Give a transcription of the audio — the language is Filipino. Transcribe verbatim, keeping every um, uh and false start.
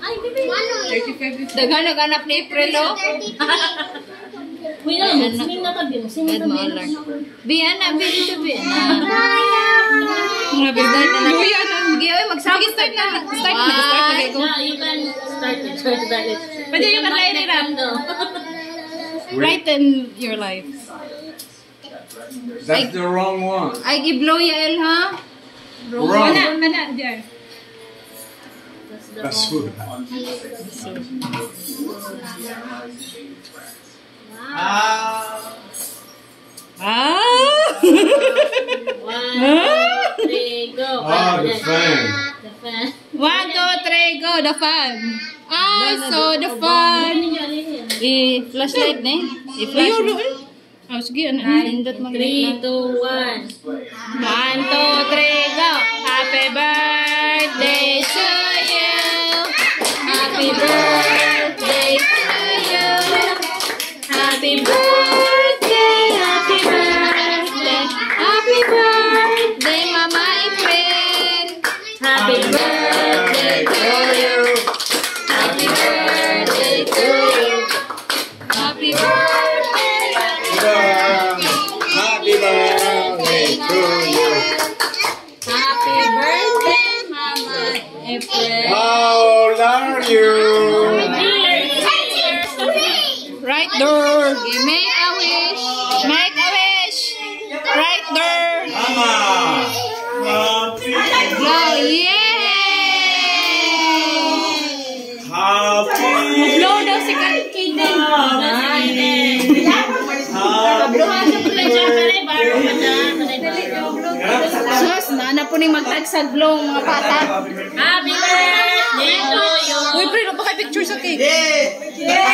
Daghan nag-anak ni April, no? Wala, sinin na tabi mo. Sinin na tabi mo. Biyan na, biyan dito, biyan na. Mga birthday na lang. Sige, mag-start na. Start na. Start na. Yeah, you can start it. Start it. Pwede yung kanlay ni Ram. Brighten your life. That's the wrong one. I give blow ya, El, ha? Wrong. Mana, mana, there. That's good. Ah. Ah! One, three, go. Oh, the fan. The fan. One, two, three, go. The fun. Ah, so the fun. Eh, flashlight na eh. Eh, flashlight. Oh, sige. Nindot mag-light Three, two, one. One, two, three, go. Happy birthday to you. Happy birthday to you. Happy birthday, happy birthday. Happy birthday, Mama April. Happy birthday to you. Happy birthday to you. Happy birthday. Happy birthday to you. Happy birthday, Mama April. How old are you? Right there. Make a wish. Make a wish. Right there. Mama. Happy. Blow. Yay! Happy. Blow daw si Kaiden. Sus, nana po ning magtagsag blow mga bata. Happy birthday to you. Uy, pre, pa kay picture sa cake.